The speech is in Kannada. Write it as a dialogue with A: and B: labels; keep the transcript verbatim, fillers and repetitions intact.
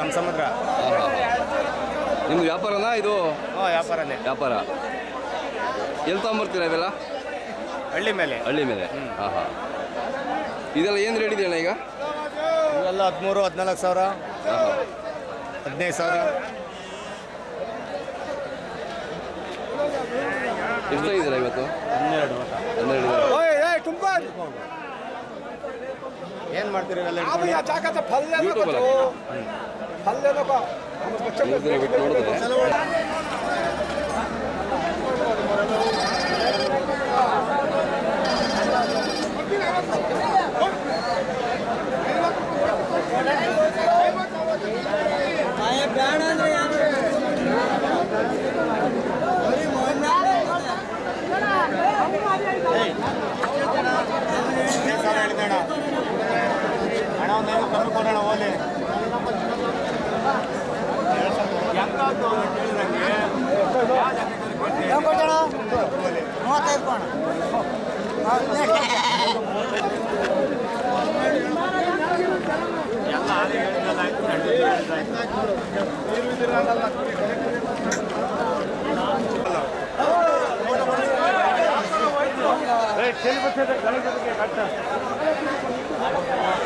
A: ಹಂಸಮುದ್ರ.
B: ನಿಮ್ದು ವ್ಯಾಪಾರನಾ ಇದು?
A: ಹಾಂ, ವ್ಯಾಪಾರನೇ.
B: ವ್ಯಾಪಾರ. ಎಲ್ಲಿ ತಗೊಂಬರ್ತೀರಾ ಇವೆಲ್ಲ?
A: ಹಳ್ಳಿ ಮೇಲೆ.
B: ಹಳ್ಳಿ ಮೇಲೆ. ಹಾಂ ಹಾಂ. ಇದೆಲ್ಲ ಏನು ರೇಟ್ ಇದೆಯಣ್ಣ ಈಗ?
A: ಇವೆಲ್ಲ ಹದಿಮೂರು ಹದಿನಾಲ್ಕು ಸಾವಿರ, ಹದಿನೈದು ಸಾವಿರ.
B: ಎಷ್ಟಾಗಿದ್ದೀರಾ ಇವತ್ತು?
A: ಹನ್ನೆರಡು.
B: ಹನ್ನೆರಡು.
A: ಏನು ಮಾಡ್ತೀರಿ ಇವೆಲ್ಲ?
B: ಯೂಟ್ಯೂಬಲ್ಲ ಬಿಟ್ಟು ನೋಡಿದ್ರೆ
A: ಹಣ ಒಂದು ಕಮ್ಮಿ ಕೊಡೋಣ ಓಲಿ. ಮೂವತ್ತೈದು ಕೋಣ ಎಲ್ಲ